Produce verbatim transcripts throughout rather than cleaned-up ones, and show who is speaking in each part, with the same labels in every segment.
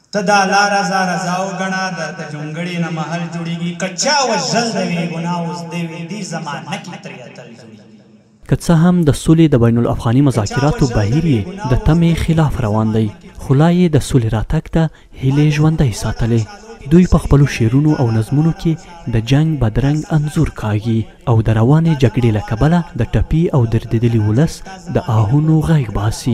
Speaker 1: ته د الله رضا رضا وګڼه درته جونګړې نه محل جوړېږي که چا وژل د وي ګناه اوس دی وي دې زمانه کې ترې اتل جوړېږي.
Speaker 2: که څه هم د سولې د بین الافغاني مذاکراتو بهیر یې د تمې خلاف روان دی، خو لا یې د سولې راتګ ته هیلې ژوندۍ ساتلې. دوی په خپلو شعرونو او نظمونو کې د جنگ بدرنګ انځور کاږي او د روانې جګړې له کبله د ټپي او دردېدلي ولس د آهونو غږ باسي.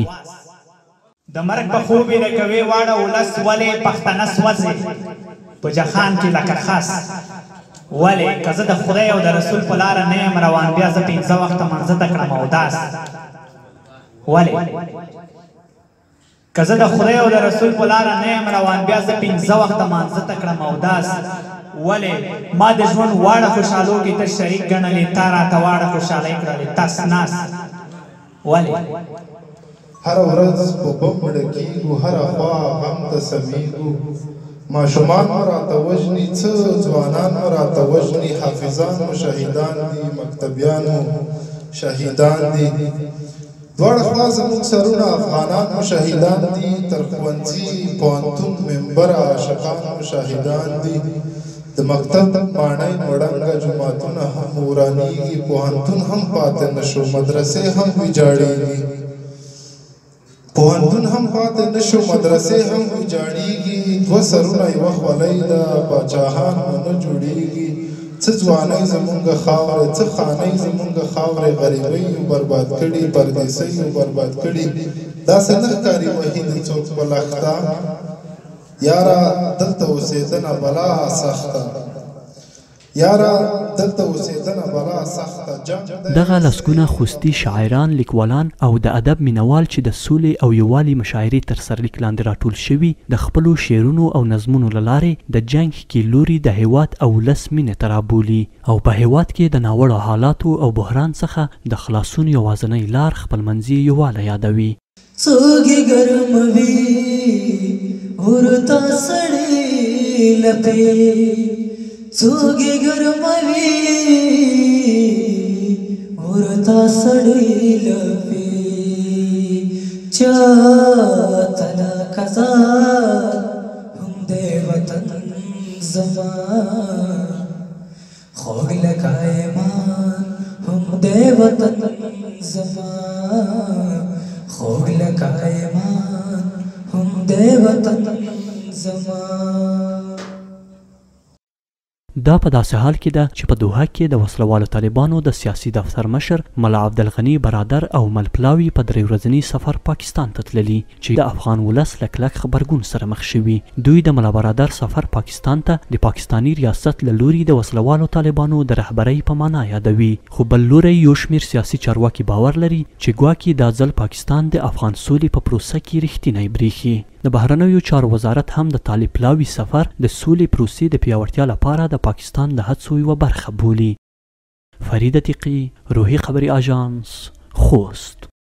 Speaker 1: د مرګ په خوب یې کوي واړه ولس ولې پښتانه سوځي په جهان کې لکه خاص. ولې که زه د خدای او د رسول په لاره نه یم روان بیا زه پنځه وخته منځه ته کړم اوداس. ولې که زه د خدای او د رسول په لاره نه یم روان بیا زه پنځه وخته منځه ته کړم اوداس. ولې ما د ژوند واړه خوشحالو کې ته شریک ګڼلې تا راته واړه خوشحالۍ کړلې تاس ناس. ولې
Speaker 3: هر ورځ په بم مړه کېږو هره خوا غم ته سمیږو. ماشومان مو راته وژني څه ځوانان مو راته وژني. حافظان مو شهیدان دي مکتبیان مو شهیدان دي. دواړه خوا زموږ سرونه افغانان مو شهیدان دي. تر ښوونځي پوهنتون منبر عاشقان مو شهیدان دي. د مکتب ماڼۍ مړنګه جوماتونه هم ورانېږي. پوهنتون هم پاتې نه شو مدرسې هم ویجاړېږي. پوهنتون هم پاتې نه شو مدرسې هم ویجاړېږي. دوه سرونه یوه خولۍ ده پاچاهان مو نه جوړېږي. څه ځوانۍ زمونږ خاورې څه خانۍ زمونږ خاورې. غریبۍ یو برباد کړي پردیسۍ یو برباد کړي. داسې نه ښکاري وحید څوک په لښته یاره دلته اوسېدنه بلا سخته. یاره دلته اوسېدنه بلا سخته.
Speaker 2: دغه لسګونه خوستي شاعران، لیکوالان او د ادب مینوال چې د سولې او یووالي مشاعرې تر سرلیک لاندې راټول شوي د خپلو شعرونو او نظمونو له لارې د جنګ ښکېلوري د هیواد او ولس مینې ته رابولي او په هیواد کې د ناوړو حالاتو او بحران څخه د خلاصون یوازینۍ لار خپلمنځي یووالی یادوي.
Speaker 4: څوک یې ګرموي ورته سړې لپې، څوک یې ګرموي ورته سړې لپې. چاته لکه ځان هم دی وطن زما، خوږ لکه ایمان هم دی وطن زما، خوږ لکه ایمان هم دی وطن زما.
Speaker 2: دا په داسې حال کې ده چې په دوحه کې د وسلوالو طالبانو د سیاسي دفتر مشر ملا عبدالغني برادر او ملپلاوي په درې ورځني سفر پاکستان ته تللي چې د افغان ولس له کلک غبرګون سره مخ شوي. دوی د ملا برادر سفر پاکستان ته د پاکستاني ریاست له لوري د وسلوالو طالبانو د رهبرۍ په معنا یادوي، خو بل لوری یو شمېر سیاسي چارواکي باور لري چې ګواکې دا ځل پاکستان د افغان سولې په پروسه کې رښتینی بریښي. د بهرنیو چارو وزارت هم د طالب پلاوي سفر د سولې پروسې د پیاوړتیا لپاره د پاکستان د هڅو یوه برخه بولي. فرید عتیقي، روحي خبري اژانس، خوست.